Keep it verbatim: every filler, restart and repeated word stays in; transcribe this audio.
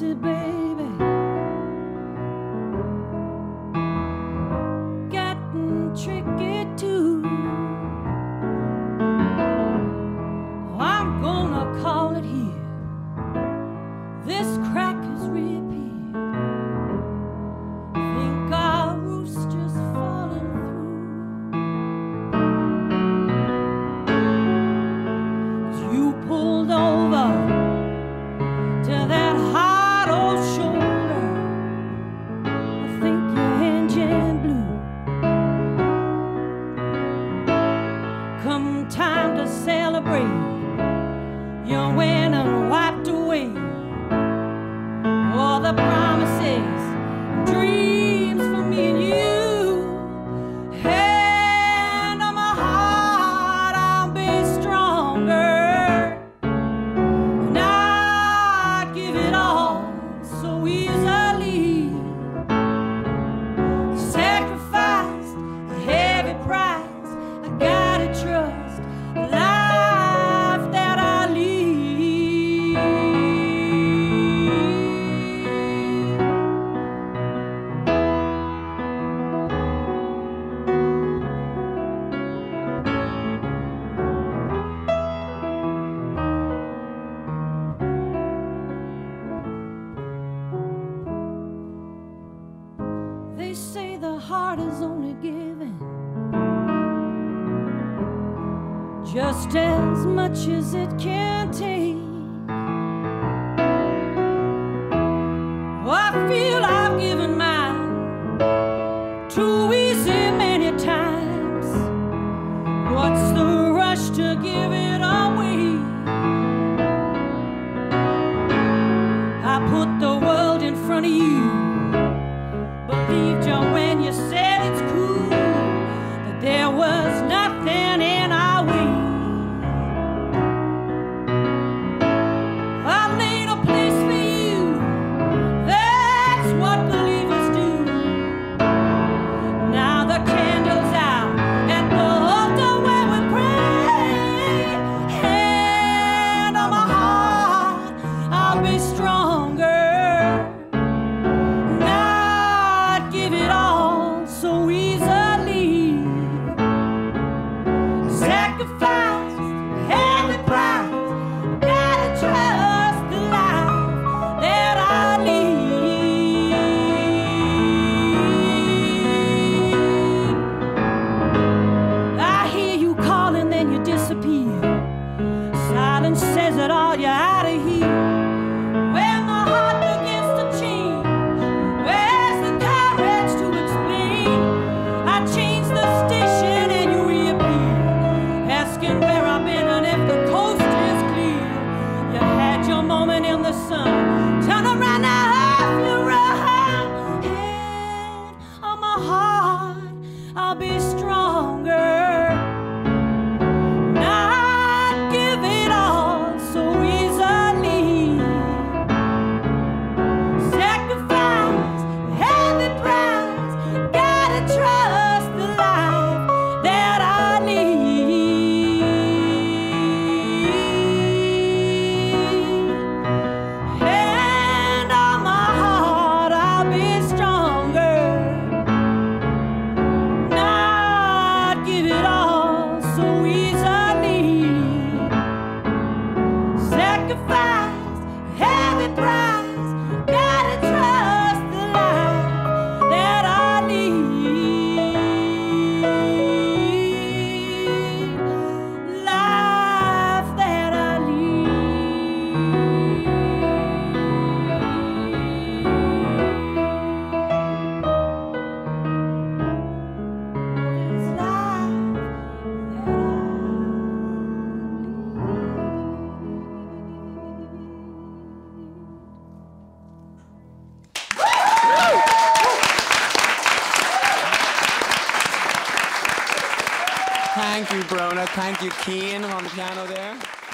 easy, baby. Getting tricky too. Oh, I'm gonna call it here. This crack is reappeared. Think our roof's just falling through. You pulled over to that hot old shoulder. I think your engine blew. Come time to celebrate, your winning wiped away all the promises, dreams for me and you. Hand on my heart, I'll be stronger. Not give it all so easily. Sacrificed a heavy price. I gotta trust the life that I lead. They say the heart is only given just as much as it can take. Oh, I feel I've given mine too easy many times. What's the rush to give it away? I put the world in front of you, believed you when you said it's cool, that there was nothing in our way. I made a place for you, that's what believers do. Now the candle's out at the altar where we pray. Hand on my heart, I'll be stronger. Not give it all so easily. Sacrifice, heavy price. Gotta trust the life that I lead. I hear you calling, then you disappear. Silence says it all, you're out of here. When my heart begins to change, where's the courage to explain? I change the station and you reappear, asking where I've been and if the coast is clear. You had your moment in the sun, turn around now, half you run. Hand on my heart, I'll be stronger. Not give it all so easily. Sacrifice, heavy price. Gotta trust the life that I lead. Hand on my heart, I'll be stronger. Not give it all so easily. Sacrifice, heavy price. Gotta trust the life that I lead. Life that I lead. This life that I Thank you, Bronagh. Thank you, Cian, on the piano there.